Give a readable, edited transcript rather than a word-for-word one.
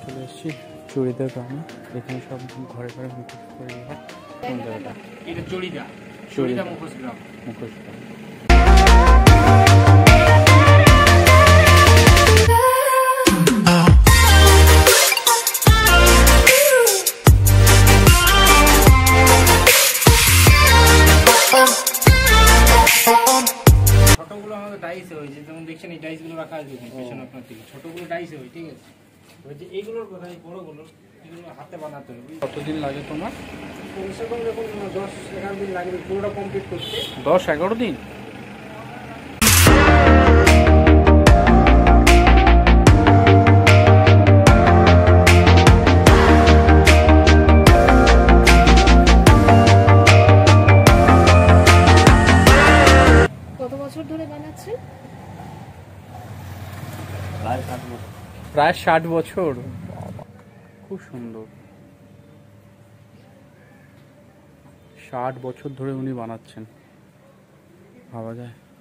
চলে এসেছি চড়িদা গ্রামে। এখানে সব ঘরে ঘরে মুখোশ তৈরি হয়। কোন জায়গাটা? এটা চড়িদা, চড়িদা মুখোশ গ্রাম। মুখোশ গ্রাম। ছোটগুলো আমাদের ডাইসে হয়েছে, যেমন দেখছেন এই ডাইসগুলো রাখা আছে পেছনে আপনার দিকে, ছোটগুলো ডাইসে হয়, ঠিক আছে। হচ্ছে এইগুলোর কথা, এই বড়গুলো এগুলো হাতে বানাতে হবে। কতদিন লাগে তোমার? কমসে কম যখন 10-11 দিন লাগবে পুরোটা কমপ্লিট করতে। 10-11 দিন? কত বছর ধরে বানাচ্ছেন? প্রায় 60 বছর। খুব সুন্দর। 60 বছর ধরে উনি বানাচ্ছেন, ভাবা যায়।